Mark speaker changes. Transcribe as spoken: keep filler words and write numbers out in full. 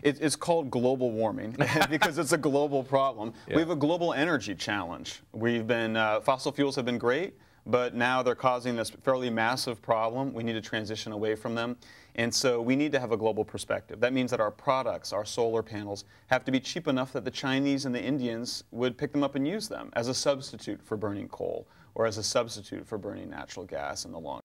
Speaker 1: It, it's called global warming because it's a global problem.
Speaker 2: Yeah.
Speaker 1: We have a global energy challenge. We've been, uh, fossil fuels have been great, but now they're causing this fairly massive problem. We need to transition away from them. And so we need to have a global perspective. That means that our products, our solar panels, have to be cheap enough that the Chinese and the Indians would pick them up and use them as a substitute for burning coal or as a substitute for burning natural gas in the long